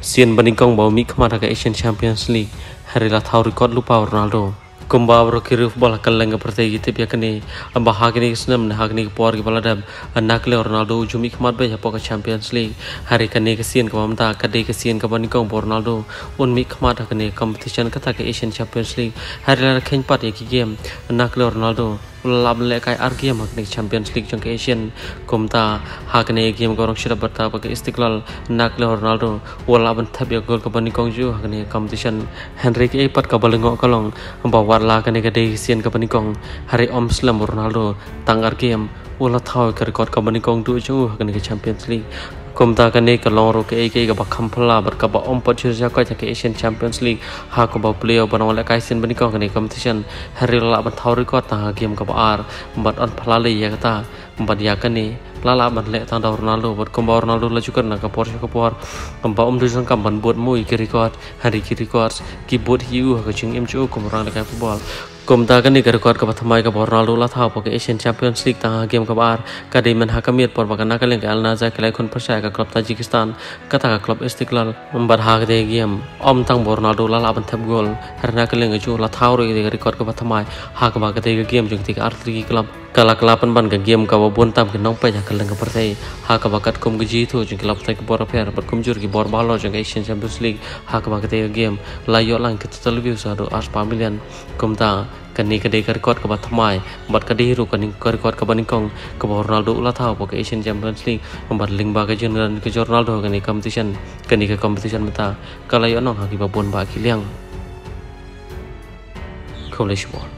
Sian Baningkong bawa mi kemana ke Asian Champions League hari lah tahu rekod lupa Ronaldo. Kumba berkiri bola kaleng pertagi tapi kini bahag ini senam hag ni por ke bola dam nakle Ronaldo ujumi kemat be ke Champions League hari kini kesian ke mamta kade kesian ke Baningkong Ronaldo un mi kemat kini competition kata ke Asian Champions League hari lah keng pat ya game nakle Ronaldo lab lekai game hakni Champions League jang ke Asian kumta hakni game gorong shira berta ke Istiqlal nakle Ronaldo wala ban thabya gol ke Baningkong ju hakni competition Henry ke pat ka balengok kalong bawa la kani kade sian ke Baningkong hari om slam Ronaldo tangar game wala thau ke rekod ke Baningkong du ju hakni ke Champions League kumta kani ke long ro ke bakam phala ber ka ba om pachur ja ka ke Asian Champions League ha ko ba player banawal kai sian Baningkong kani competition hari la ban thau rekod ta game ka ba ar bat on phala le ya kata bat ya kani lala ban le tang da Ronaldo bat kumba Ronaldo la juga na ka por kumba om du kam ban buat mui ke rekod hari ki rekod ki buat hiu ka chung em chu kum rang le kai football kumta kani ke rekod ka thamai ka Ronaldo la thau ke Asian Champions League ta game ka bar ka de man hakamiat por bakana ka le Al Nassr kelai khun persaya ka klub Tajikistan kata ka klub Istiqlal bar hak de game om tang Ronaldo la ban thap gol harna ka le chu la thau ro ke rekod ka thamai hak ba ka de game jung ti ka artri klub kala kelapan ban ke game ka bon tam ke nong pa ja ka leng ka pertai hak ba kat kum ji thu jung klub ta ka bor affair bar kum jur ki bor balo jung Asian Champions League hak ba ka de game la yo lang ke total view sa do 8 million kumta kani kade rekod ka thamai bat kade ru kani rekod ka Baningkong ka Ronaldo la thau ke Asian Champions League bat ling ba ka general ke Ronaldo kani competition mata kala yo nong haki ba bon ba ki liang College Ball